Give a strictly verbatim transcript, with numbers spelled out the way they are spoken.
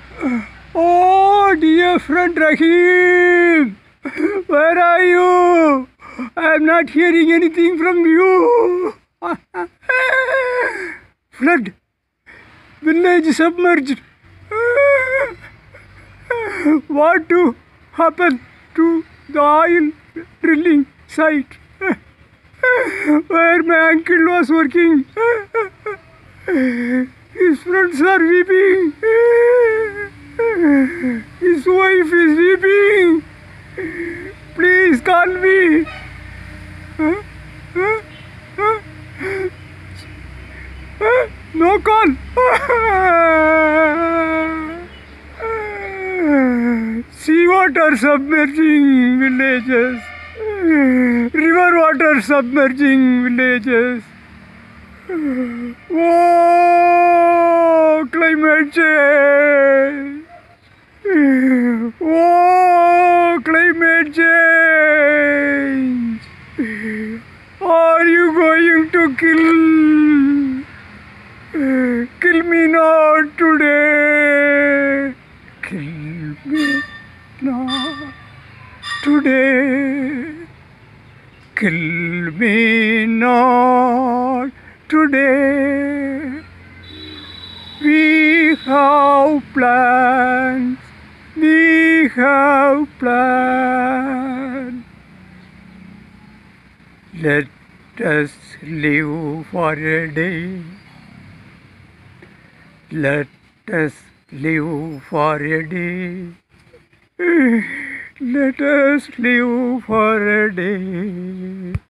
Oh, dear friend Rahim, where are you? I am not hearing anything from you. Flood, village submerged. What to happen to the oil drilling site where my uncle was working? His friends are weeping. His wife is weeping. Please call me. Huh? Huh? Huh? Huh? No call. Sea water submerging villages. River water submerging villages. Oh, climate change. Oh, climate change. Are you going to kill? Kill me not today. Kill me not today. Kill me not today. We have plans. We have plans. Let us live for a day. Let us live for a day. Let us live for a day.